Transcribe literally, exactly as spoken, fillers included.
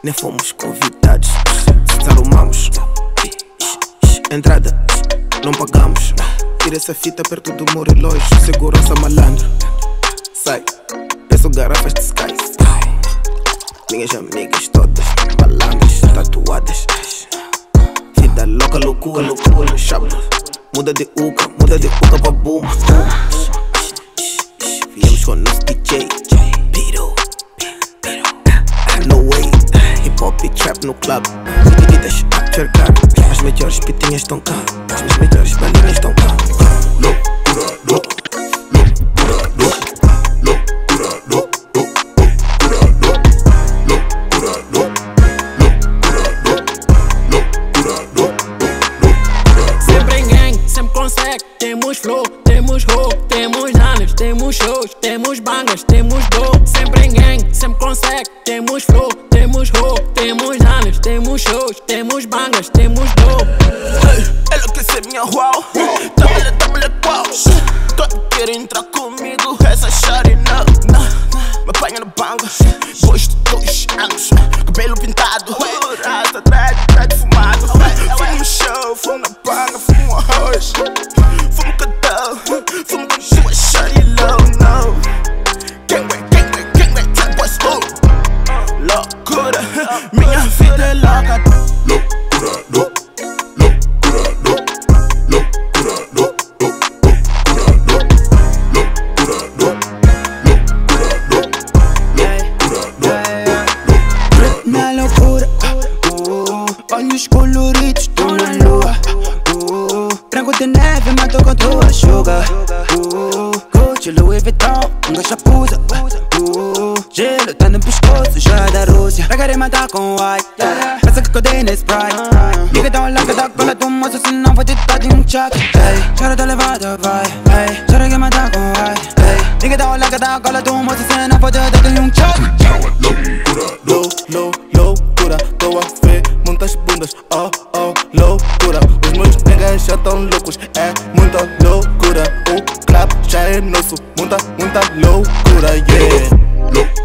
nem fomos convidados. Desarrumamos, entrada, não pagamos. Tira essa fita perto do meu relógio. Segurança malandro, sai, peço garrafas de Sky. Minhas amigas todas malandras, tatuadas. Vida louca, loucura, loucura, chapa. Muda de uca, muda de uca pra boom. Viemos com o nosso D J Piro, no way. Hip hop e trap no club. Medidas a cercar. As melhores pitinhas estão cá. As melhores balinhas estão cá. Loucura, loucura, loucura, loucura, loucura, loucura, loucura, loucura. Sempre em gang, sempre consegue. Temos flow, temos roupa, temos anos, temos shows, temos bangas, temos dough. Sempre em gang, sempre consegue. Temos flow, temos roupa, temos anos, temos shows, temos bangas, temos dough. Ela quer ser minha uau. Dá-me-lhe, dá-me-lhe qual. Todo quer entrar comigo, essa shawty não, não. Me apanha no banco, gosto de dois anos. Cabelo pintado, rasta, dread, dread fumado. Fumo no show, fumo na banga, fumo arroz. Fumo cadão, fumo com sua shawty low, no. Gangway, gangway, gangway, trap boys, oh. Loucura, minha vida é louca. Loucura, loucura, loucura, loucura, loucura, loucura. Na loucura, uh, olhos coloridos, estou na lua. Uh, branco de neve, matou com tua sugar. Uh, Gucci, Louis Vuitton, um gachapuza. Uh, gelo tá no pescoço, já é da Rússia. Pra querer matar com white, yeah. Pensa que codei nesse Sprite. Liga da olhada da cola do moço, senão vai te dar de um choque. Chora da levada, vai. Chora que matar com white. Liga da olhada da cola do moço, senão vai te dar de um choque. Loucura, Lou, lou, loucura, tô a ver muitas bundas, oh, oh, loucura. Os meus niggas já tão loucos, é muita loucura. O club já é nosso, muita, muita loucura, yeah. loucura.